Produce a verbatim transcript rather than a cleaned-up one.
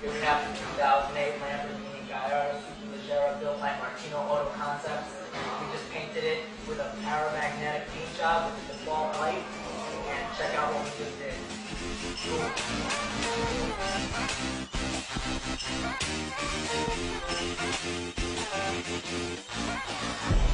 Here we have the two thousand eight Lamborghini Gallardo Superleggera built by Martino Auto Concepts. We just painted it with a paramagnetic paint job with the default light. And check out what we just did. Cool.